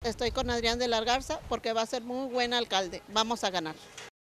estoy con Adrián de la Garza porque va a ser muy buen alcalde. Vamos a ganar.